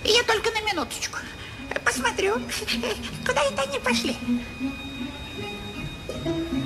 Я только на минуточку. Посмотрю, куда это они пошли.